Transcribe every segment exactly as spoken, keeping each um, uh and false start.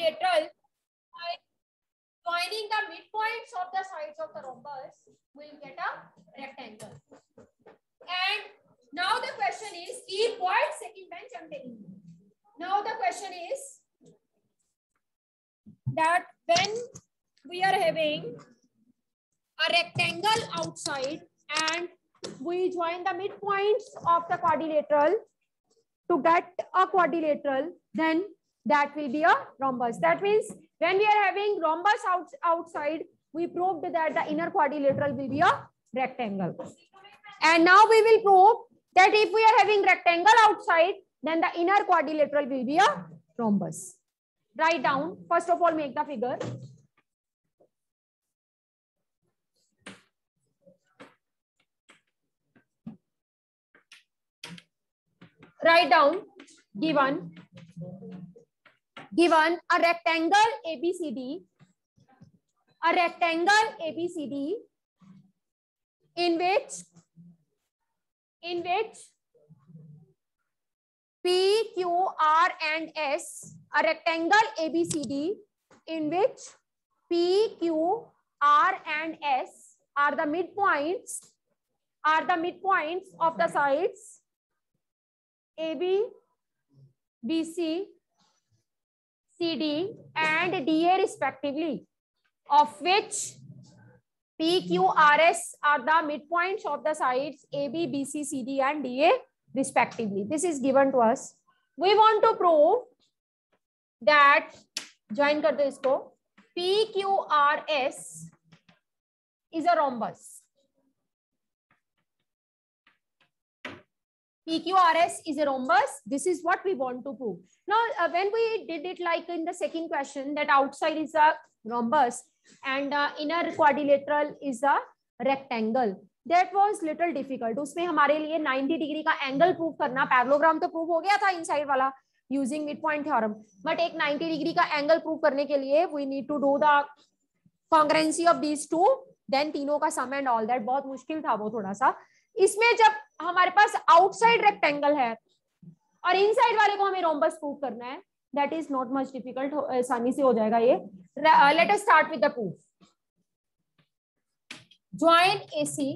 quadrilateral by joining the midpoints of the sides of the rhombus, we'll get a rectangle. And now the question is, keep quiet, second bench, I'm telling you. Now the question is that when we are having a rectangle outside and we join the midpoints of the quadrilateral to get a quadrilateral, then that will be a rhombus. That means when we are having rhombus out, outside, we proved that the inner quadrilateral will be a rectangle. And now we will prove that if we are having rectangle outside, then the inner quadrilateral will be a rhombus. Write down. First of all, make the figure. Write down. Given. Given a rectangle A B C D. A rectangle A B C D in which in which P, Q, R and S, a rectangle A B C D in which P, Q, R and S are the midpoints are the midpoints of the sides A B, B C, C D and D A respectively, of which P, Q, R, S are the midpoints of the sides A, B, B, C, C, D and D A respectively. This is given to us. We want to prove that, join kar do isko, P, Q, R, S is a rhombus. P, Q, R, S is a rhombus. This is what we want to prove. Now, uh, when we did it like in the second question, that outside is a rhombus and uh, inner quadrilateral is a rectangle, that was little difficult. उसमें हमारे लिए ninety degree का angle prove करना, parallelogram तो prove हो गया था inside वाला using mid point theorem, but एक ninety डिग्री का एंगल प्रूव करने के लिए we need to do the congruency of these two, then तीनों का सम एंड ऑल दैट. बहुत मुश्किल था वो थोड़ा सा. इसमें जब हमारे पास आउटसाइड रेक्टेंगल है और इनसाइड वाले को हमें रोम्बस प्रूव करना है, that is not much difficult, आसानी से हो जाएगा ये. Let us start with the proof. Join A C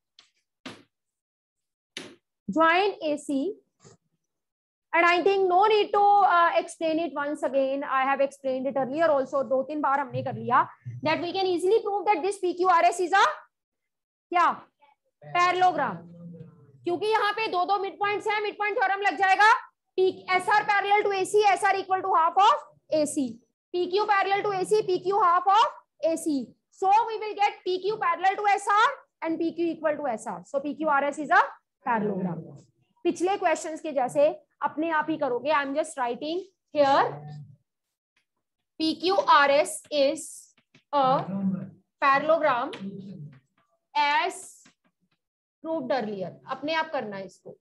join A C, and I think no need to uh, explain it once again. I have explained it earlier also. दो तीन बार हमने कर लिया. That we can easily prove that this P Q R S is a क्या parallelogram, क्योंकि यहाँ पे दो दो मिड पॉइंट्स हैं. मिड पॉइंट थ्योरम लग जाएगा. P S R parallel to A C, S R equal to half of A C. P Q parallel to A C, P Q half of A C. So we will get P Q parallel to S R and P Q equal to S R. So P Q R S is a parallelogram. पिछले questions के जैसे अपने आप ही करोगे. I am just writing here P Q R S is a parallelogram as proved earlier. अपने आप करना है इसको.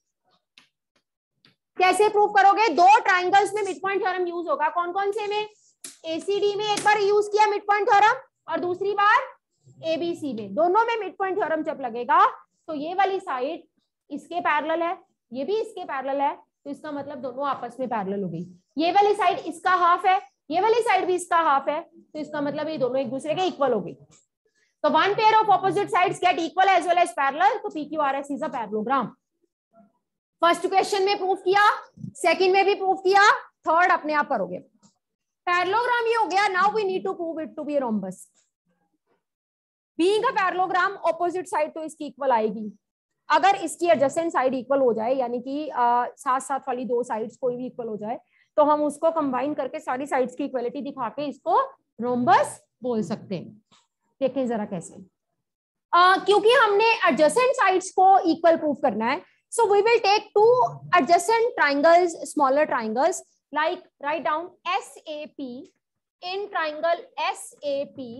कैसे प्रूव करोगे? दो ट्राइंगल्स में मिड पॉइंट थ्योरम यूज होगा. कौन कौन से में? A C D में एक बार यूज किया मिड पॉइंट थ्योरम और दूसरी बार A B C में. दोनों में मिड पॉइंट थ्योरम जब लगेगा तो ये वाली साइड इसके पैरेलल है, ये भी इसके पैरेलल है, तो इसका मतलब दोनों आपस में पैरेलल हो गई. ये वाली साइड इसका हाफ है, ये वाली साइड भी इसका हाफ है, तो इसका मतलब ये दोनों एक दूसरे के इक्वल हो गई. तो one pair of opposite sides get equal as well as parallel, तो P Q R S is a parallelogram. First question में प्रूफ किया, सेकंड में भी प्रूफ किया, थर्ड अपने आप करोगे. पैरेललोग्राम ये हो गया. Now we need to prove it to be a rhombus. Being a parallelogram, opposite side तो इसकी इक्वल आएगी. अगर इसकी एडजेसेंट साइड इक्वल हो जाए, यानी कि साथ साथ वाली दो साइड्स कोई भी इक्वल हो जाए, तो हम उसको कंबाइन करके सारी साइड्स की इक्वलिटी दिखा के इसको रोम्बस बोल सकते हैं. देखें जरा कैसे. uh, क्योंकि हमने एडजेसेंट साइड्स को इक्वल प्रूव करना है, so we will take two adjacent triangles, smaller triangles, like write down S A P in triangle S A P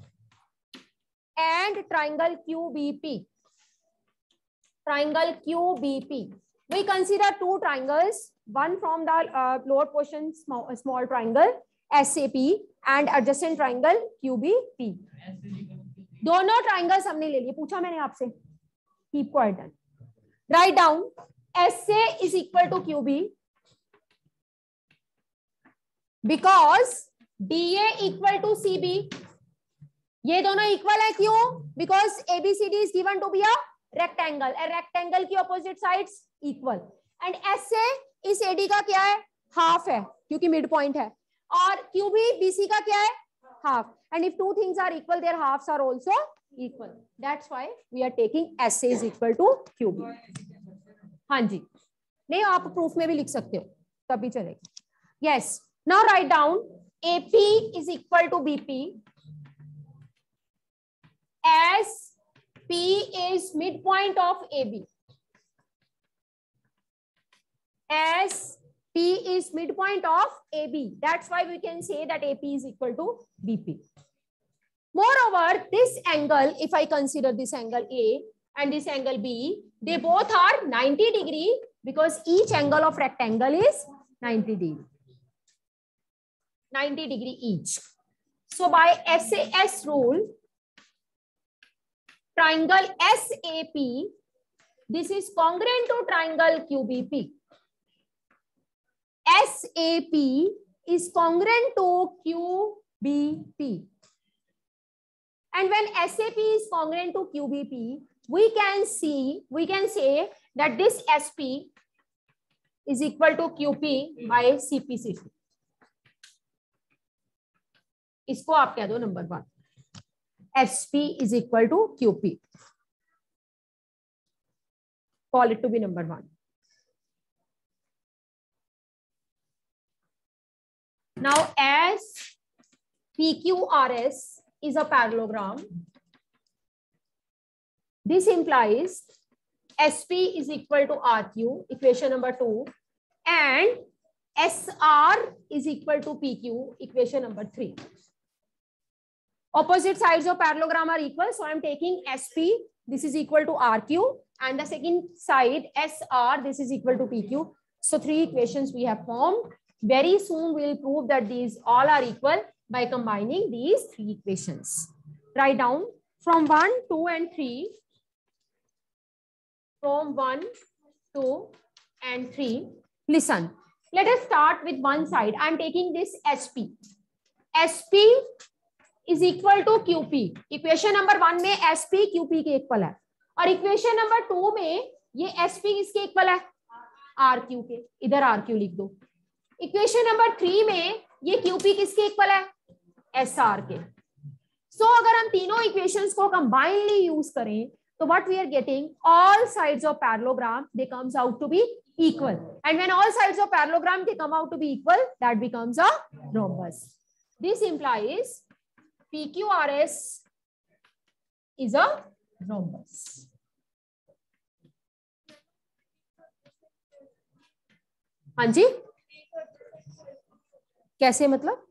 and triangle Q B P. Triangle Q B P. We consider two triangles, one from the uh, lower portion, small, small triangle S A P and adjacent triangle Q B P. दोनों triangles हमने ले लिए. पूछा मैंने आपसे. Keep quiet. Write down S A is equal to Q B because D A equal to C B, ये दोनों equal है, क्यों? Because A B C D is given to be a rectangle, a rectangle की opposite sides equal, and S A is A D का क्या है? Half है, क्योंकि मिड पॉइंट है, और क्यूबी बीसी का क्या है? Half, and if two things are equal their halves are also equal, that's why we are taking S A is equal to Q B. हाँ जी, नहीं आप प्रूफ में भी लिख सकते हो, तभी चलेगा। Yes, now write down A P is equal to B P as P is midpoint of A B, as P is midpoint of A B, that's why we can say that A P is equal to B P. Moreover, this angle, if I consider this angle A and this angle B, they both are ninety degree because each angle of rectangle is ninety degree, ninety degree each. So by S A S rule, triangle S A P, this is congruent to triangle Q B P. S A P is congruent to Q B P. And when S A P is congruent to Q B P, we can see, we can say that this S P is equal to Q P by C P C T. इसको आप कह दो number one, S P is equal to Q P. Call it to be number one. Now, as P Q R S is a parallelogram, this implies S P is equal to R Q, equation number two, and S R is equal to P Q, equation number three. Opposite sides of parallelogram are equal, so I am taking S P, this is equal to R Q, and the second side S R, this is equal to P Q. So three equations we have formed. Very soon we will prove that these all are equal by combining these three equations. Write down from one, two, and three. From one, two, and three. Listen, let us start with one side. I am taking this S P. S P is equal to Q P. Equation number one में S P Q P के equal है, और equation number two में ये S P किसके equal है? R Q के, इधर R Q लिख दो। इक्वेशन नंबर थ्री में ये Q P किसके इक्वल है? S R के। सो so, अगर हम तीनों इक्वेशंस को कंबाइनली यूज करें तो what we are getting, all sides of parallelogram they comes out to be equal, and when all sides of parallelogram they come out to be equal, that becomes a rhombus. This implies P Q R S is a rhombus. हाँ जी, कैसे मतलब?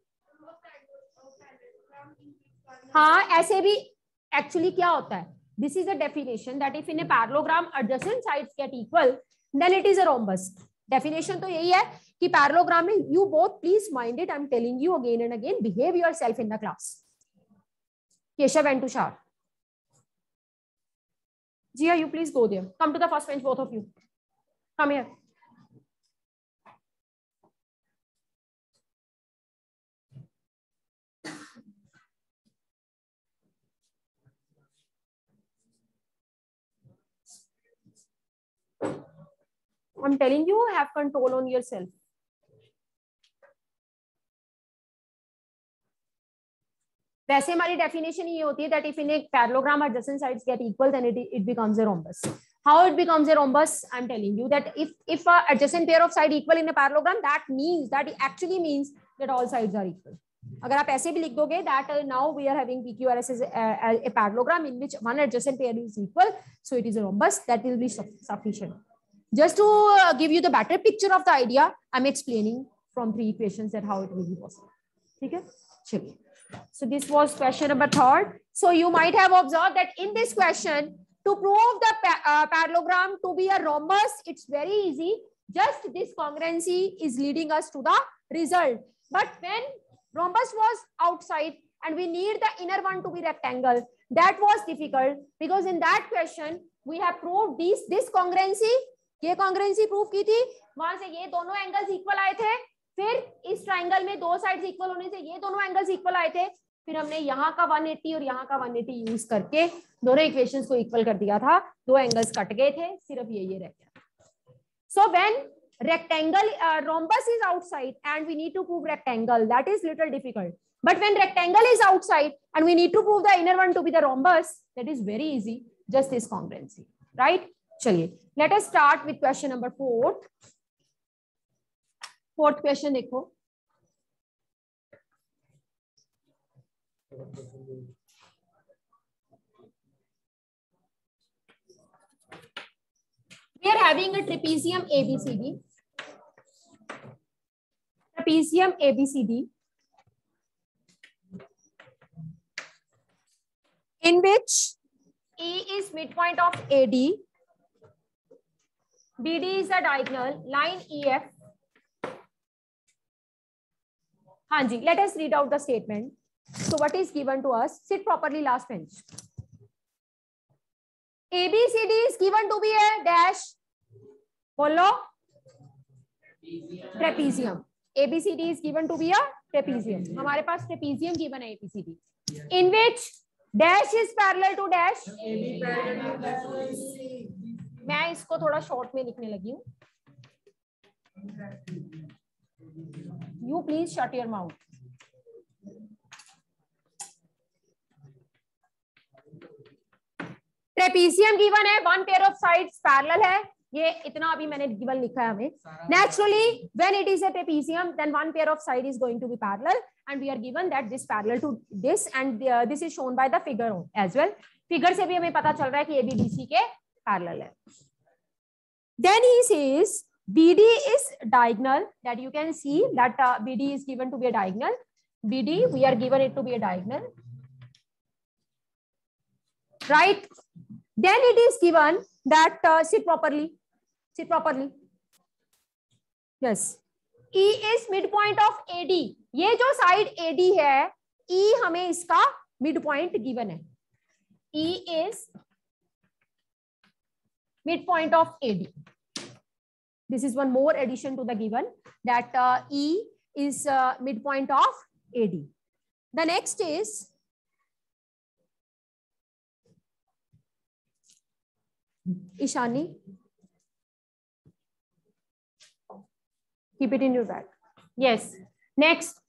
हाँ, ऐसे भी actually क्या होता है, this is a definition that if in a parallelogram adjacent sides get equal, then it is a rhombus. Definition तो यही है कि parallelogram में you both please mind it, I'm telling you again and again, behave yourself in the class. Keshav and Tushar. Jia, you please go there. Come to the first bench, both of you. Come here. I'm telling you, have control on yourself. वैसे हमारी definition ये होती है that if in a parallelogram adjacent sides get equal, then it it becomes a rhombus. How it becomes a rhombus? I'm telling you that if if a adjacent pair of side equal in a parallelogram, that means that it actually means that all sides are equal. अगर आप ऐसे भी लिख दोगे that uh, now we are having P Q R S as a, a, a parallelogram in which one adjacent pair is equal, so it is a rhombus. That will be sufficient. Just to uh, give you the better picture of the idea, I'm explaining from three equations that how it will be possible. Okay? Chaliye. So this was question number third. So you might have observed that in this question, to prove the pa uh, parallelogram to be a rhombus, it's very easy. Just this congruency is leading us to the result. But when rhombus was outside and we need the inner one to be rectangle, that was difficult because in that question we have proved this this congruency. ये congruency prove की थी, वहां से ये दोनों angles equal आए थे, फिर इस ट्राइंगल में दो साइड्स इक्वल होने से ये दोनों एंगल्स इक्वल आए थे, फिर हमने यहाँ का वन एटी और यहाँ का वन एटी यूज करके दोनों इक्वेशंस को इक्वल कर दिया था, दो एंगल्स कट गए थे, सिर्फ ये ये रह गया। So when rectangle uh, rhombus is outside and we need to prove rectangle, that is little difficult, but when rectangle is outside and we need to prove the inner one to be the rhombus, that is very easy, just this congruency, right? चलिए let us start with question number fourth. fourth question देखो, we are having a trapezium A B C D. Trapezium A B C D, in which E is midpoint of A D, B D is a diagonal, line E F. हाँ जी, let us read out the statement. So what is given to us? Sit properly, last bench. A B C D is given to be a dash. बोलो. Trapezium. A B C D is given to be a trapezium. हमारे पास trapezium given है A B C D. In which dash is parallel to dash. मैं इसको थोड़ा short में लिखने लगी हूँ. You please shut your mouth. Trapezium given है, one pair of sides parallel है. ये इतना अभी मैंने गिवन लिखा है हमें. Naturally, when it is a trapezium, then one pair of side is going to be parallel, and we are given that this parallel to this, and uh, this is shown by the figure as well. Figure से भी हमें पता चल रहा है कि A B D C के parallel है. Then he says B D is diagonal. That you can see that uh, B D is given to be a diagonal. B D we are given it to be a diagonal, right? Then it is given that uh, sit properly. Sit properly. Yes. E is midpoint of A D. ये जो side A D है, E हमें इसका midpoint given है. E is midpoint of A D. This is one more addition to the given, that uh, E is uh, midpoint of A D. The next is Ishani. Keep it in your bag. Yes. Next.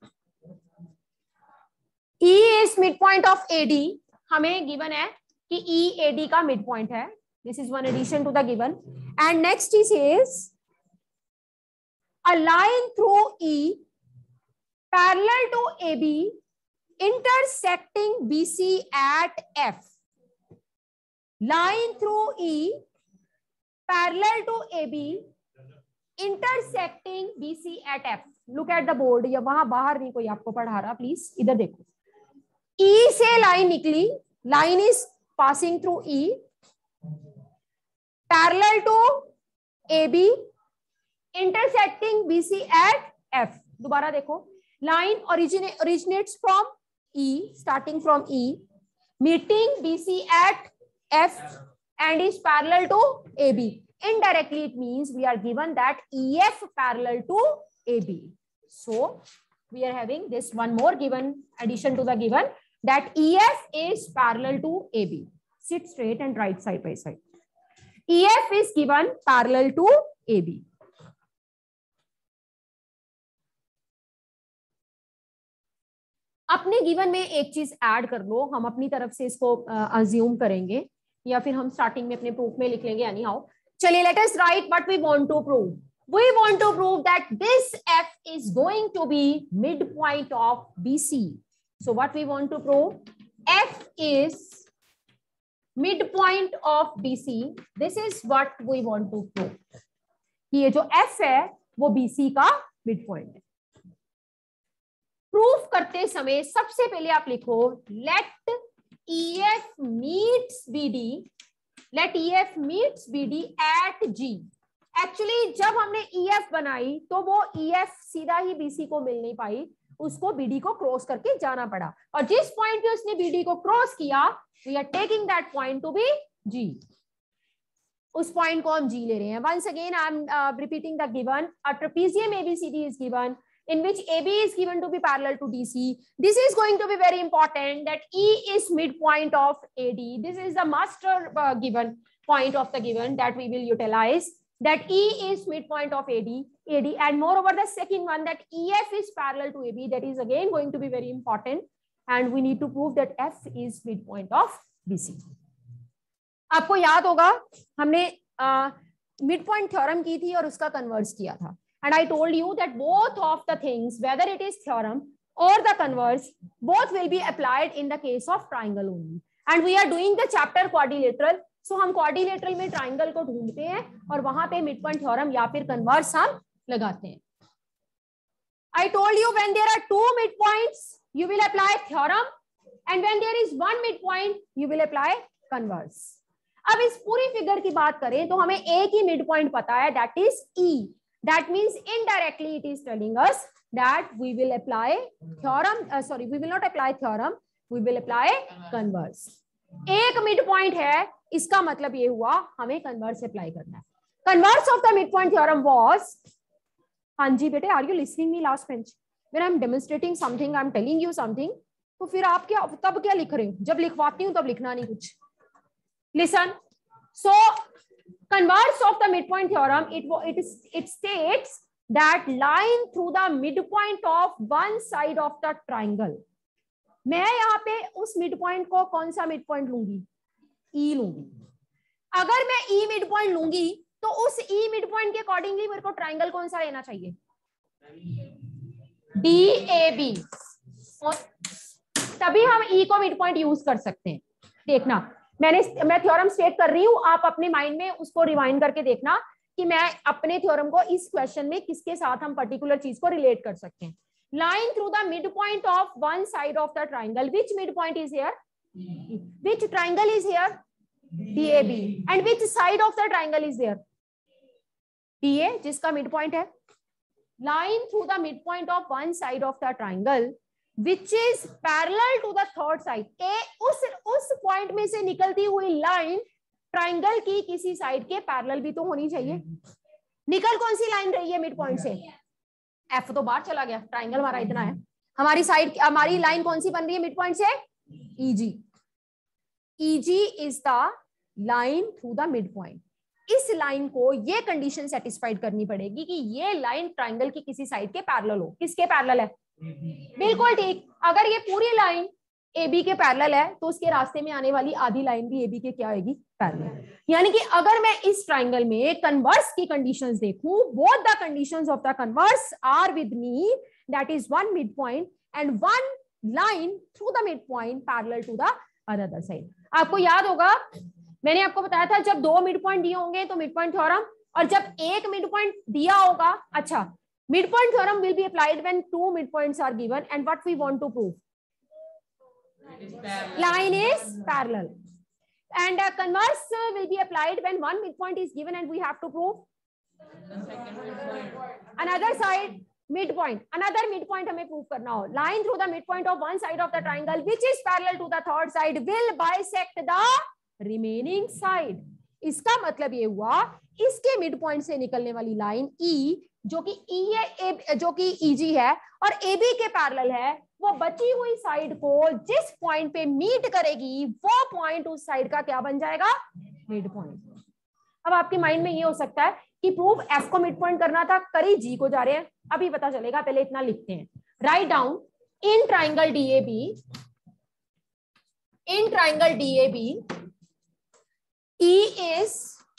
E is midpoint of A D. हमें given है कि E A D का midpoint है. This is one addition to the given. And next he says a line through E parallel to A B intersecting B C at F. Line through E parallel to A B intersecting B C at F. Look at the board. या वहां बाहर नहीं कोई आपको पढ़ा रहा, please इधर देखो. E से लाइन निकली, line is passing through E parallel to A B intersecting B C at F. दोबारा देखो, line origin originates from E, starting from E, meeting B C at F and is parallel to A B. Indirectly it means we are given that E F parallel to A B. So we are having this one more given addition to the given, that E F is parallel to A B. Sit straight and write side by side. E F is given parallel to A B. अपने given में एक चीज add कर लो, हम अपनी तरफ से इसको अज्यूम uh, करेंगे या फिर हम स्टार्टिंग में अपने प्रूफ में लिख लेंगे. यानी हाउ, चलिए let us write what we want to prove. We want to prove that this F is going to be midpoint of B C. So what we want to prove? F is midpoint of B C. This is what we want to prove. ये जो F है वो B C का midpoint है. Proof करते समय सबसे पहले आप लिखो let E F meets B D, let E F meets B D at G. Actually जब हमने E F बनाई तो वो E F सीधा ही B C को मिल नहीं पाई, उसको B D को क्रॉस करके जाना पड़ा, और जिस पॉइंट पे उसने B D को क्रॉस किया we are taking that point to be G. उस पॉइंट को हम G ले रहे हैं. Once again I am uh, repeating the given. A trapezium A B C D is given. in which A B is given to be parallel to D C. This is going to be very important, that E is midpoint of A D. This is the master uh, given point of the given that we will utilize, that E is midpoint of A D, A D, and moreover the second one, that E F is parallel to A B. That is again going to be very important, and we need to prove that F is midpoint of B C. आपको याद होगा हमने mid point theorem की थी और उसका converse किया था, and I told you that both of the things, whether it is theorem or the converse, both will be applied in the case of triangle only. And we are doing the chapter quadrilateral, so हम quadrilateral में triangle को ढूंढते हैं और वहां पे mid point theorem या फिर कन्वर्स हम लगाते हैं. I told you when there are two midpoints, you will apply theorem, and when there is one midpoint, you will apply converse. अब इस पूरी फिगर की बात करें तो हमें एक ही मिड पॉइंट पता है, that is E. That means indirectly it is telling us that we will apply theorem. Uh, sorry, we will not apply theorem. We will apply converse. एक मिड पॉइंट है, इसका मतलब ये हुआ हमें कन्वर्स अप्लाई करना है. Converse of the mid point theorem was, हाँ जी बेटे, are you listening me last bench? When I am demonstrating something, I am telling you something, तो फिर आप क्या तब क्या लिख रहे हो? जब लिखवाती हूँ तब लिखना नहीं कुछ. Listen. So converse of the midpoint theorem, it it is it states that line through the midpoint of one side of the triangle. मैं यहाँ पे उस midpoint को कौन सा midpoint लूंगी? E लूंगी. अगर मैं E midpoint लूंगी तो उस E midpoint के accordingly मेरे को triangle कौन सा लेना चाहिए? D A B. तभी हम E को midpoint यूज कर सकते हैं. देखना, मैंने मैं थ्योरम स्टेट कर रही हूं, आप अपने माइंड में उसको रिवाइंड करके देखना कि मैं अपने थ्योरम को इस क्वेश्चन में किसके साथ हम पर्टिकुलर चीज को रिलेट कर सकते हैं. Line through the mid point of one side of the triangle, which mid point is here? Which triangle is here? D A B. And which side of the triangle is here? D A, जिसका mid point है. Line through the mid point of one side of the triangle which is parallel to the third side. ए उस उस point में से निकलती हुई line triangle की किसी साइड के पैरेलल भी तो होनी चाहिए. निकल कौन सी लाइन रही है मिड पॉइंट से? एफ तो बाहर चला गया, ट्राइंगल हमारा इतना है. हमारी साइड हमारी लाइन कौन सी बन रही है मिड पॉइंट से? E G. E G is the line through the mid point. इस लाइन को ये कंडीशन सेटिस्फाइड करनी पड़ेगी कि ये लाइन ट्राइंगल की किसी साइड के पैरेलल हो. किसके पैरेलल है? बिल्कुल ठीक. अगर ये पूरी लाइन ए बी के पैरेलल है तो उसके रास्ते में आने वाली आधी लाइन भी ए बी के क्या होगी? पैरेलल. यानी कि अगर मैं इस ट्राइंगल में कन्वर्स की कंडीशंस देखूं, both the conditions of the converse are with me, that is one mid point and one line through the mid point parallel to the other side. आपको याद होगा मैंने आपको बताया था जब दो मिड पॉइंट दिए होंगे तो मिड पॉइंट थ्योरम, और जब एक मिड पॉइंट दिया होगा, अच्छा, midpoint theorem will be applied when two midpoints are given, and what we want to prove? Line is parallel. And uh, converse uh, will be applied when one midpoint is given and we have to prove another side midpoint. Another midpoint हमें prove करना हो. Line through the midpoint of one side of the triangle which is parallel to the third side will bisect the remaining side. इसका मतलब ये हुआ इसके midpoint से निकलने वाली लाइन E जो कि ई है, जो कि ईजी है और एबी के पैरेलल है, वो बची हुई साइड को जिस पॉइंट पे मीट करेगी वो पॉइंट उस साइड का क्या बन जाएगा? Mid point. अब आपके माइंड में ये हो सकता है कि प्रूफ एफ को मिड पॉइंट करना था, करी जी को जा रहे हैं, अभी पता चलेगा, पहले इतना लिखते हैं. Write down in triangle D A B, in triangle D A B E is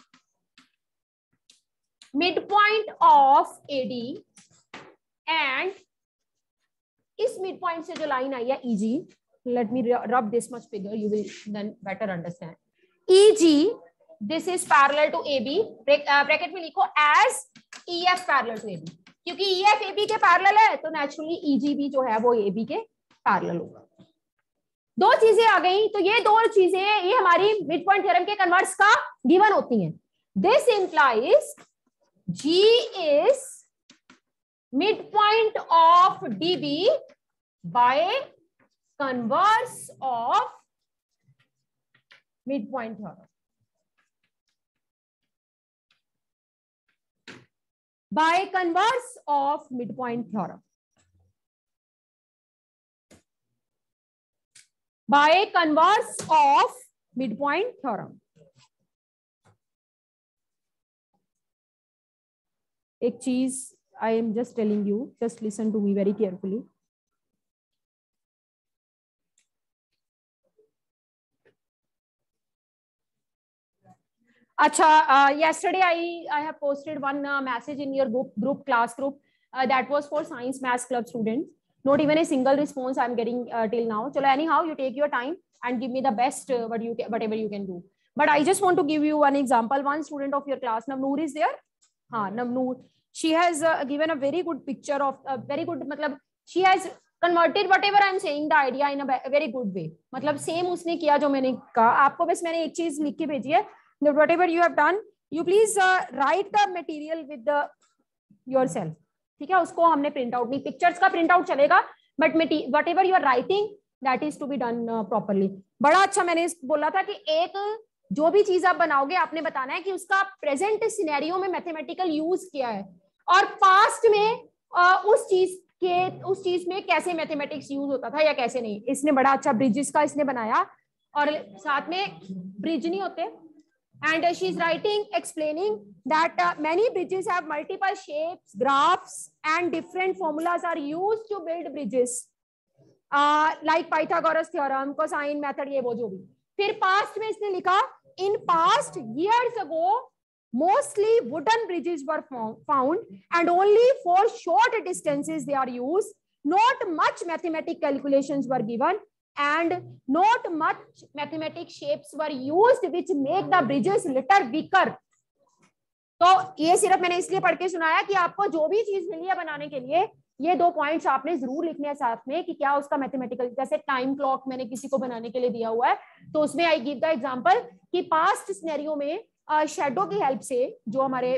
midpoint of A D and इस midpoint से जो लाइन आई है E G, let me rub this much figure, you will then better understand. E G, this is parallel to A B, bracket में लिखो as E F parallel to A B, क्योंकि E F A B के parallel है तो naturally E G भी जो है वो A B के पैरेलल होगा. दो चीजें आ गई, तो ये दो चीजें ये हमारी मिड पॉइंट थ्योरम के कन्वर्स का गिवन होती हैं. This implies G is midpoint of D B by converse of midpoint theorem. By converse of midpoint theorem. By converse of mid point theorem. एक चीज I am just telling you, just listen to me very carefully. अच्छा, uh, yesterday I I have posted one uh, message in your group group class group uh, that was for science maths club students. Not even a single response I'm getting uh, till now. Chalo, anyhow, you take your time and give me the best uh, what you can, whatever you can do. But I just want to give you one example. One student of your class, Navnoor, is there. हाँ, Navnoor. She has uh, given a very good picture of a uh, very good. मतलब she has converted whatever I'm saying the idea in a very good way. मतलब same उसने किया जो मैंने कहा। आपको बस मैंने एक चीज लिख के भेजी है। Whatever you have done, you please uh, write the material with the yourself. ठीक है, उसको हमने प्रिंट आउट नहीं, पिक्चर्स का प्रिंट आउट चलेगा, but whatever you are writing that is to be done uh, properly. बड़ा अच्छा मैंने बोला था कि एक जो भी चीज आप बनाओगे आपने बताना है कि उसका प्रेजेंट सिनेरियो में मैथमेटिकल यूज किया है और पास्ट में uh, उस चीज के उस चीज में कैसे मैथमेटिक्स यूज होता था या कैसे नहीं। इसने बड़ा अच्छा ब्रिजेस का इसने बनाया और साथ में ब्रिज नहीं होते। And uh, she is writing, explaining that uh, many bridges have multiple shapes, graphs, and different formulas are used to build bridges, uh, like Pythagoras theorem, cosine method, ये वो जो भी। फिर past में इसने लिखा, in past years ago, mostly wooden bridges were found, and only for short distances they are used. Not much mathematical calculations were given. And not much mathematic shapes were used which make the bridges little weaker. तो ये सिर्फ मैंने इसलिए पढ़ के सुनाया कि आपको जो भी चीज मिली है बनाने के लिए ये दो पॉइंट्स आपने जरूर लिखने हैं साथ में कि क्या उसका मैथमेटिकल, जैसे टाइम क्लॉक मैंने किसी को बनाने के लिए दिया हुआ है तो उसमें आई गिव द एग्जांपल कि पास्ट सिनेरियो में शेडो की हेल्प से, जो हमारे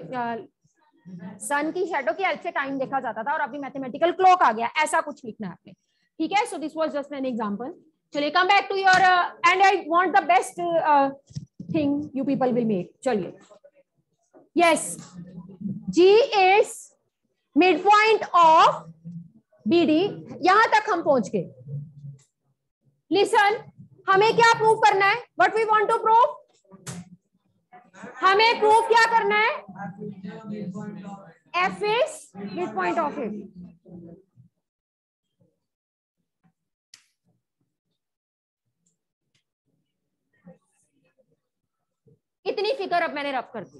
सन की शेडो की हेल्प से टाइम देखा जाता था और अभी मैथमेटिकल क्लॉक आ गया, ऐसा कुछ लिखना है आपने। ठीक है, so this was just an example. चलिए, come back to your and I want the best thing you people will make. चलिए, yes, G is mid point of B D. यहां तक हम पहुंच गए। लिसन, हमें क्या प्रूव करना है? What we want to prove? हमें प्रूव क्या करना है? F is mid point of it. इतनी फिकर अब मैंने रब कर दी।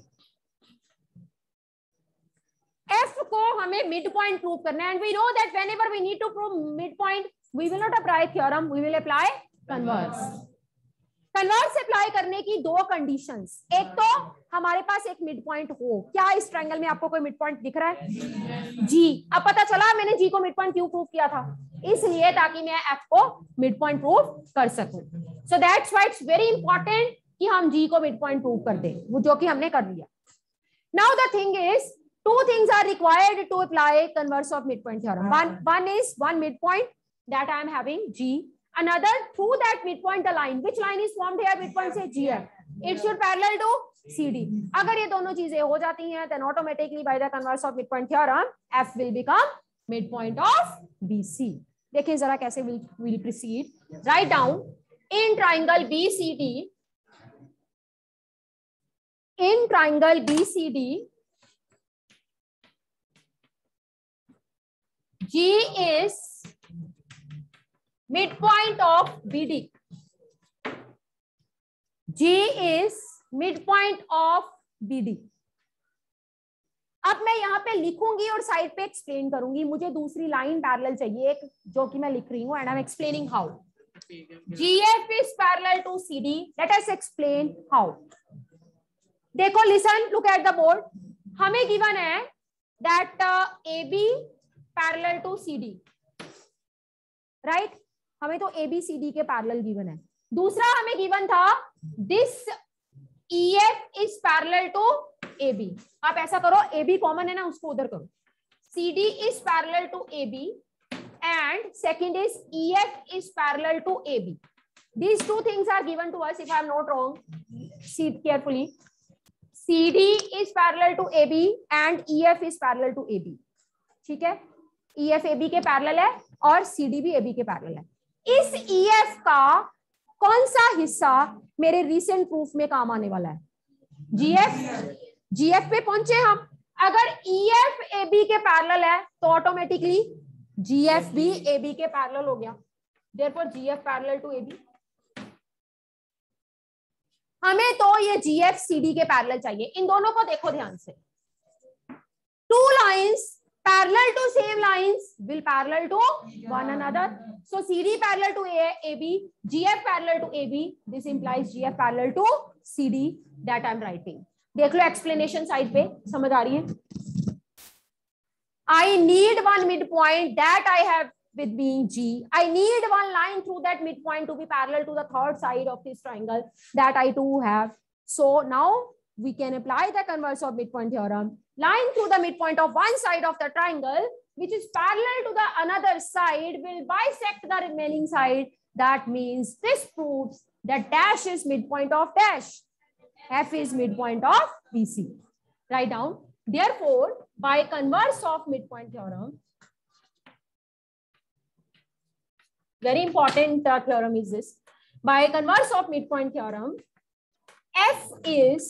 एफ को हमें मिड पॉइंट प्रूव करना है and we know that whenever we need to prove mid point we will not apply theorem, we will apply converse. Converse apply करने की दो कंडीशंस, एक तो हमारे पास एक मिड पॉइंट हो। क्या इस ट्रायंगल में आपको कोई मिड पॉइंट दिख रहा है? जी। अब पता चला मैंने जी को मिड पॉइंट क्यों प्रूव किया था, इसलिए ताकि मैं एफ को मिड पॉइंट प्रूव कर सकूं। So that's why it's very important कि हम जी को मिड पॉइंट प्रूव कर दें, वो जो कि हमने कर लिया। Now the thing is, two things are required to apply converse of midpoint theorem. One, one is one midpoint that I am having G. Another, through that midpoint the line. Which line is formed here? Midpoint say G F. It should parallel to C D. अगर ये दोनों चीजें हो जाती हैं, then automatically by the converse of midpoint theorem, F will become midpoint of B C. देखिए जरा कैसे will will proceed. Write down in triangle B C D. In triangle B C D. G is midpoint of B D. G is midpoint of B D. अब मैं यहां पे लिखूंगी और side पे एक्सप्लेन करूंगी। मुझे दूसरी लाइन पैरेलल चाहिए एक जो कि मैं लिख रही हूं and I am explaining how. G F is parallel to C D. Let us explain how. देखो, listen, look at the board. हमें गिवन है that uh, A B parallel to C D, right? हमें तो A B C D के parallel given है। दूसरा हमें given था this E F is parallel to A B. आप ऐसा करो, ए बी कॉमन है ना, उसको उधर करो। C D is parallel to A B and second is E F is parallel to A B. These two things are given to us if I am not wrong. See carefully. C D is parallel to A B and E F is parallel to A B. ठीक है, E F A B के parallel है और C D भी A B के parallel है। इस E F का कौन सा हिस्सा मेरे रीसेंट प्रूफ में काम आने वाला है? जीएफ, जीएफ पे पहुंचे हम। अगर ईएफ एबी के पैरेलल है तो ऑटोमेटिकली जीएफ भी एबी के पैरेलल हो गया, therefore G F parallel to A B. हमें तो ये जीएफ सीडी के पैरेलल चाहिए। इन दोनों को देखो ध्यान से, two lines parallel to same lines will parallel to one another. So C D parallel to A, A B, G F parallel to A B. This implies G F parallel to C D that I'm writing. देख लो explanation side पे, समझ आ रही है? I need one midpoint that I have with being G. I need one line through that midpoint to be parallel to the third side of this triangle that I too have. So now we can apply the converse of midpoint theorem. Line through the midpoint of one side of the triangle which is parallel to the another side will bisect the remaining side. That means this proves that dash is midpoint of dash. F is midpoint of B C. Write down. Therefore, by converse of midpoint theorem, very important uh, theorem is this. By converse of midpoint theorem, F is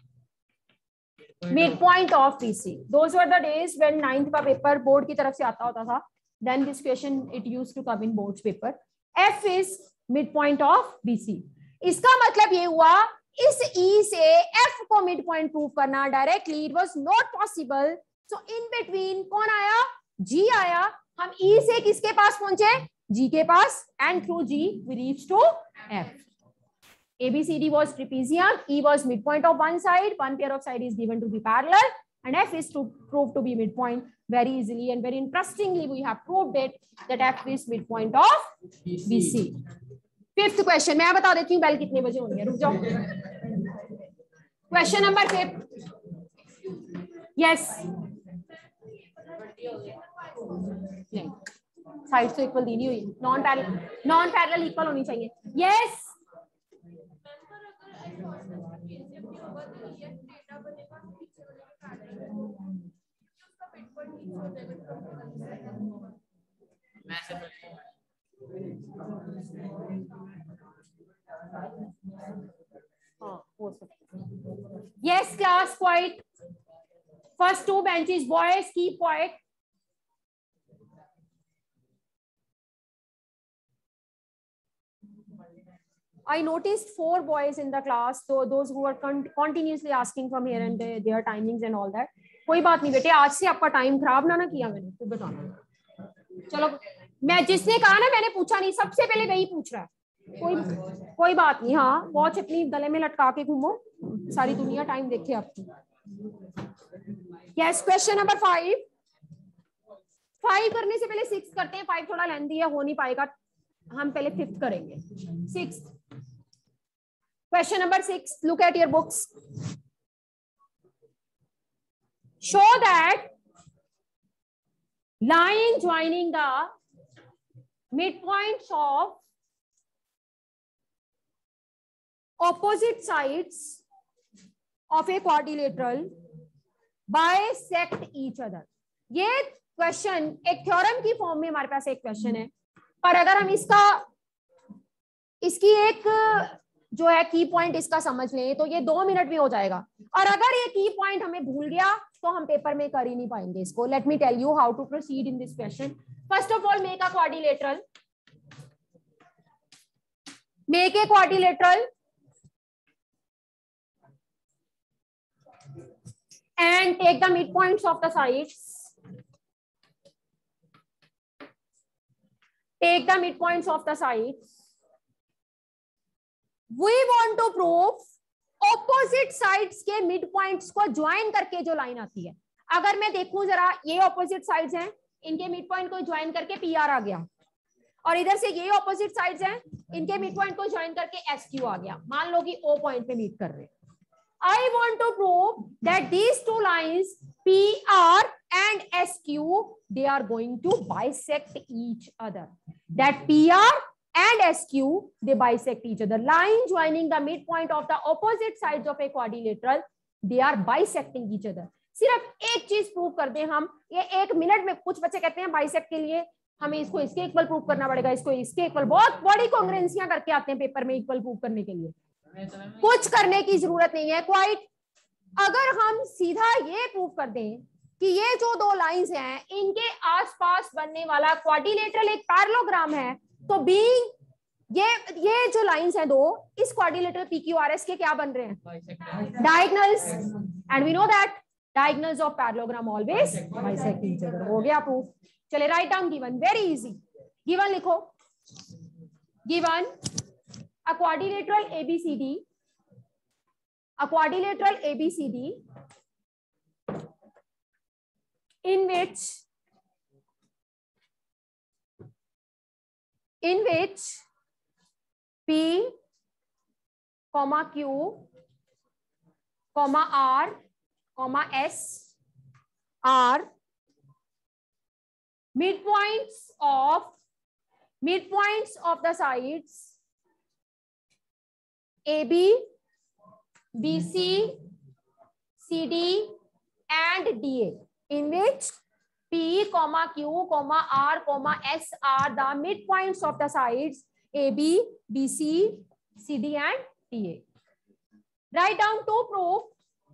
midpoint of B C. Those were the days when ninth का paper board की तरफ से आता होता था. Then this question it used to come in board's paper. F is midpoint of B C. इसका मतलब ये हुआ इस E से F को midpoint prove करना directly it was not possible. So in between कौन आया? G आया. हम E से किसके पास पहुंचे? G के पास, and through G we reached to F. A B C D was trapezium, E was midpoint of one side, one pair of side is given to be parallel, and F is to prove to be midpoint very easily and very interestingly we have proved it that F is midpoint of B C. Fifth question, मैं बता देती हूँ bell कितने बजे होनी है, रुक जाओ. Question number fifth. Yes. नहीं, साइड तो इक्वल दी नहीं हुई, non parallel, non parallel equal होनी चाहिए. Yes. Yes, class, quiet. First two benches, boys, keep quiet. I noticed four boys in the class, so those who are con continuously asking from here and there, their timings and all that. कोई बात नहीं बेटे, आज से आपका time खराब ना ना किया मैंने, तो बताना. चलो, मैं जिसने कहा ना मैंने पूछा नहीं, सबसे पहले वही पूछ रहा है. कोई कोई बात नहीं. हाँ, वॉच अपनी गले में लटका के घूमो, सारी दुनिया टाइम देखे आपकी. Yes, question number five. Five करने से पहले सिक्स करते हैं, फाइव थोड़ा लेंथी है, हो नहीं पाएगा, हम पहले फिफ्थ करेंगे. Six, question number six, look at your books. Show that line joining the midpoints of opposite sides of a quadrilateral bisect each other. ये क्वेश्चन एक थ्योरम की फॉर्म में हमारे पास एक क्वेश्चन है, पर अगर हम इसका इसकी एक जो है की पॉइंट इसका समझ लें तो ये दो मिनट में हो जाएगा. और अगर ये की पॉइंट हमें भूल गया तो हम पेपर में कर ही नहीं पाएंगे इसको. Let me tell you how to proceed in this question. First of all, make a quadrilateral. Make a quadrilateral and take the midpoints of the sides. Take the midpoints of the sides. We want to prove opposite sides के midpoints को join करके जो line आती है. अगर मैं देखूं जरा, ये opposite sides हैं, इनके midpoint को join करके P R आ गया, और इधर से ये opposite sides हैं, इनके midpoint को join करके S Q आ गया. मान लो कि O point पे meet कर रहे हैं. I want to prove that these two lines P R and S Q they are going to bisect each other. That P R and S Q they bisect each other. Line joining the midpoint of the opposite sides of a quadrilateral they are bisecting each other. सिर्फ एक चीज prove कर दें हम, ये एक minute में. कुछ बच्चे कहते हैं बाइसेक्ट के लिए हमें इसको इसके इक्वल प्रूव करना पड़ेगा, इसको इसके इक्वल, बहुत बड़ी कॉन्ग्रुएंसियां करके आते हैं पेपर में इक्वल प्रूव करने के लिए। कुछ करने की जरूरत नहीं है क्वाइट। अगर हम सीधा ये प्रूव कर दें कि ये जो दो लाइंस हैं इनके आसपास बनने वाला क्वाड्रिलेटरल एक पैरेललोग्राम है, तो बीइंग ये ये जो लाइंस हैं दो, इस क्वाड्रिलेटरल पीक्यूआरएस के क्या बन रहे हैं? Diagonals. And we know that diagonals of parallelogram always bisect each other. हो गया प्रूफ। चले write down given, very easy. Given लिखो, given a quadrilateral ABCD, a quadrilateral ABCD in which in which P comma Q comma R comma S are midpoints of midpoints of the sides A B, B C, C D and D A, in which P, comma Q, comma R, comma S are the midpoints of the sides A B, B C, C D and D A. Write down to prove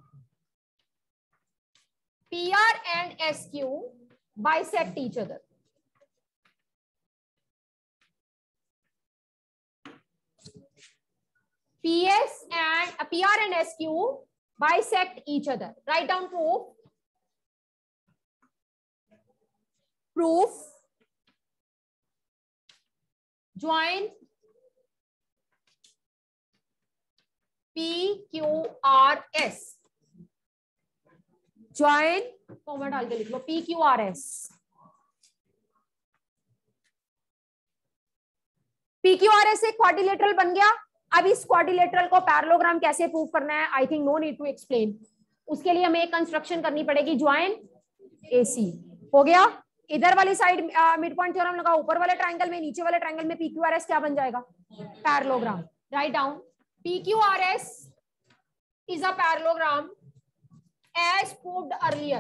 P R and S Q bisect each other. P S and uh, P R and S Q bisect each other. Write down proof. Proof. Join P Q R S. Join comma डाल के लिख लो P Q R S. P Q R S एक quadrilateral बन गया। अब इस quadrilateral को पैरेललोग्राम कैसे प्रूव करना है, I think no need to explain. उसके लिए हमें एक कंस्ट्रक्शन करनी पड़ेगी, ज्वाइन A C। हो गया। इधर वाली साइड मिड पॉइंट थ्योरम लगा, ऊपर वाले ट्रायंगल में, नीचे वाले ट्रायंगल में P Q R S क्या बन जाएगा? Parallelogram. Write down P Q R S is a parallelogram as proved earlier।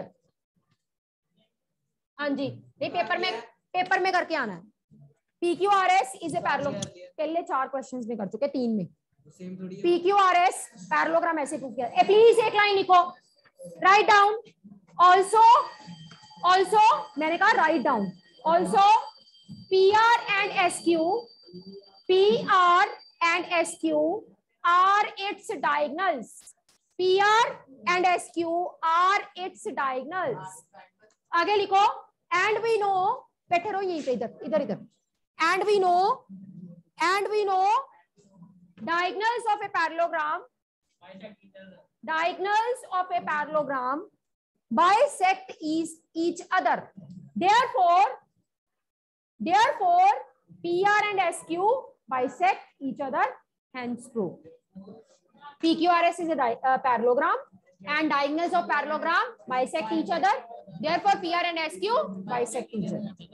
हाँ जी, नहीं पेपर में पेपर में करके आना है। P Q R S is a parallelogram, पहले चार क्वेश्चंस में कर चुके, तीन में P Q R S parallelogram ऐसे प्रूव किया। प्लीज एक लाइन लिखो, राइट डाउन ऑल्सो ऑल्सो मैंने कहा write down also P R and S Q, P R and S Q are its diagonals, P R and S Q are its diagonals। आगे लिखो, and we know, बैठे रहो यहीं पे, इधर इधर इधर, and we know and we know diagonals of a parallelogram, diagonals of a parallelogram bisect each, each other, therefore therefore P R and S Q bisect each other, hence proof P Q R S is a uh, parallelogram and diagonals of parallelogram bisect each other, therefore P R and S Q bisect each other।